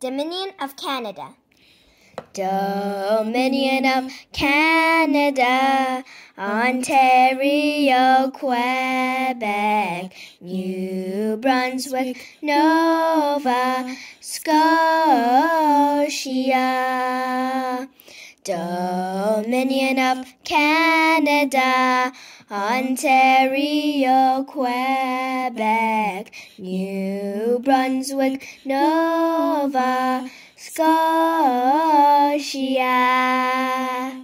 Dominion of Canada. Dominion of Canada, Ontario, Quebec, New Brunswick, Nova Scotia. Dominion of Canada, Ontario, Quebec, New Brunswick, Nova Scotia.